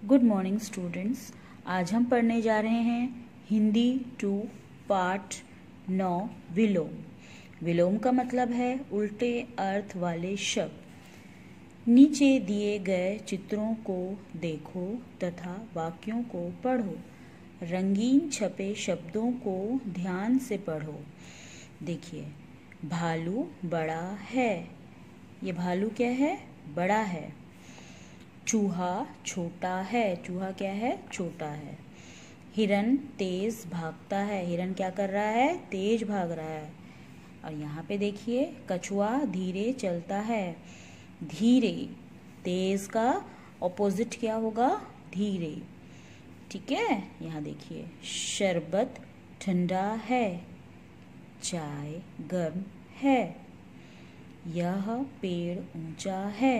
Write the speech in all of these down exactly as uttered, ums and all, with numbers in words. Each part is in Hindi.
Good morning students. आज हम पढ़ने जा रहे हैं हिंदी टू पार्ट नौ विलोम। विलोम का मतलब है उल्टे अर्थ वाले शब्द। नीचे दिए गए चित्रों को देखो तथा वाक्यों को पढ़ो। रंगीन छपे शब्दों को ध्यान से पढ़ो। देखिए, भालू बड़ा है। ये भालू क्या है? बड़ा है। चूहा छोटा है। चूहा क्या है? छोटा है। हिरन तेज भागता है। हिरन क्या कर रहा है? तेज भाग रहा है। और यहाँ पे देखिए, कछुआ धीरे चलता है। धीरे, तेज का ऑपोजिट क्या होगा? धीरे। ठीक है। यहाँ देखिए, शरबत ठंडा है। चाय गर्म है। यह पेड़ ऊंचा है।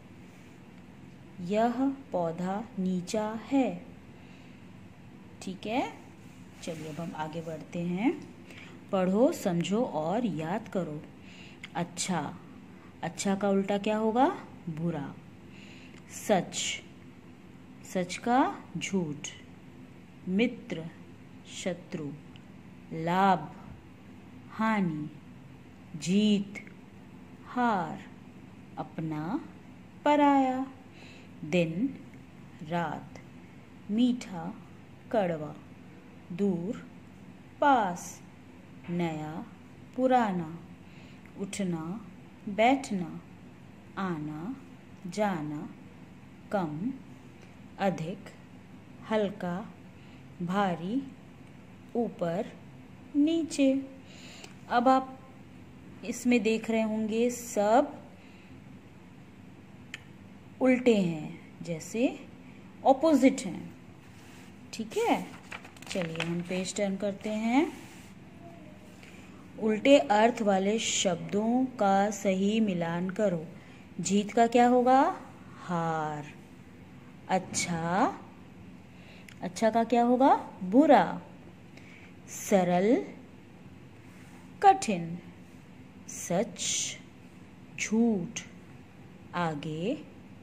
यह पौधा नीचा है। ठीक है। चलिए अब हम आगे बढ़ते हैं। पढ़ो, समझो और याद करो। अच्छा, अच्छा का उल्टा क्या होगा? बुरा। सच, सच का झूठ। मित्र, शत्रु। लाभ, हानि। जीत, हार। अपना, पराया। दिन, रात। मीठा, कड़वा। दूर, पास। नया, पुराना। उठना, बैठना। आना, जाना। कम, अधिक। हल्का, भारी। ऊपर, नीचे। अब आप इसमें देख रहे होंगे सब उल्टे हैं, जैसे ऑपोजिट हैं। ठीक है। चलिए हम पेज टर्न करते हैं। उल्टे अर्थ वाले शब्दों का सही मिलान करो। जीत का क्या होगा? हार। अच्छा, अच्छा का क्या होगा? बुरा। सरल, कठिन। सच, झूठ। आगे,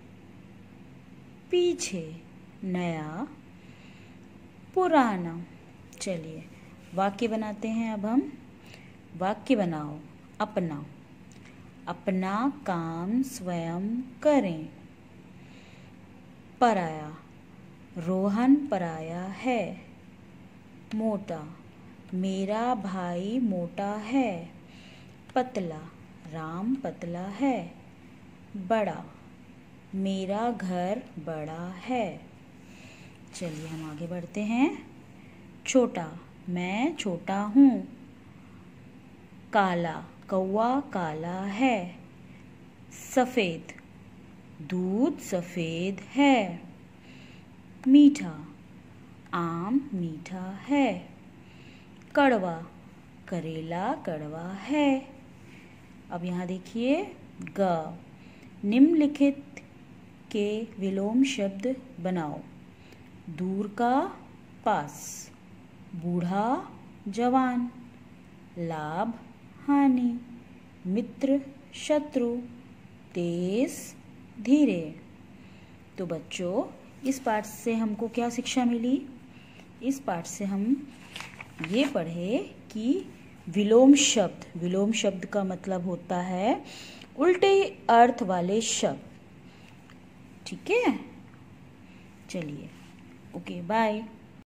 पीछे। नया, पुराना। चलिए वाक्य बनाते हैं। अब हम वाक्य बनाओ। अपना, अपना काम स्वयं करें। पराया, रोहन पराया है। मोटा, मेरा भाई मोटा है। पतला, राम पतला है। बड़ा, मेरा घर बड़ा है। चलिए हम आगे बढ़ते हैं। छोटा, मैं छोटा हूँ। काला, कौवा काला है। सफ़ेद, दूध सफ़ेद है। मीठा, आम मीठा है। कड़वा, करेला कड़वा है। अब यहाँ देखिए, ग, निम्नलिखित के विलोम शब्द बनाओ। दूर का, पास। बूढ़ा, जवान। लाभ, हानि। मित्र, शत्रु। तेज, धीरे। तो बच्चों, इस पाठ से हमको क्या शिक्षा मिली? इस पाठ से हम ये पढ़े कि विलोम शब्द, विलोम शब्द का मतलब होता है उल्टे अर्थ वाले शब्द। ठीक है। चलिए, ओके, बाय।